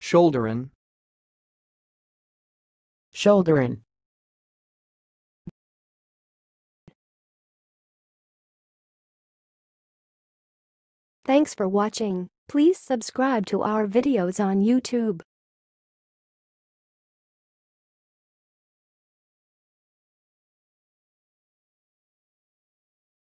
Shoulderin. Shoulderin. Thanks for watching. Please subscribe to our videos on YouTube.